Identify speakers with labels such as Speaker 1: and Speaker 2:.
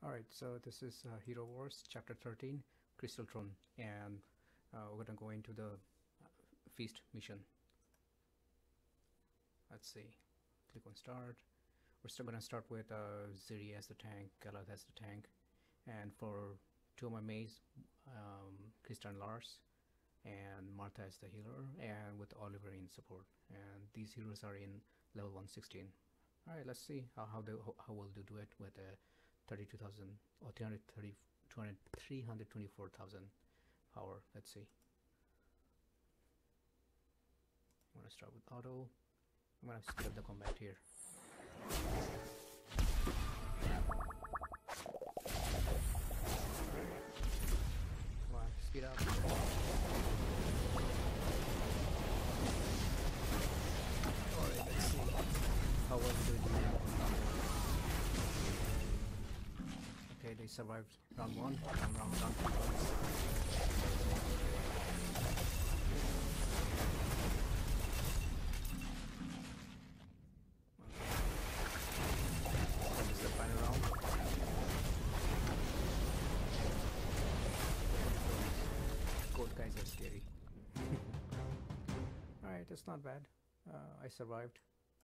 Speaker 1: Alright, so this is Hero Wars Chapter 13, Crystal Throne, and we're gonna go into the Feast mission. Let's see, click on Start. We're still gonna start with Ziri as the tank, Galad as the tank, and for two of my mates, Krista and Lars, and Martha as the healer, and with Oliver in support. And these heroes are in level 116. Alright, let's see how we'll do it with 32,000 or 324,000 power. Let's see. I'm gonna start with auto. I'm gonna speed up the combat here. Come on, speed up. Alright, let's see how well we do now. Okay, they survived round 1 and round 2. This is the final round. Gold guys are scary. Alright, that's not bad. I survived.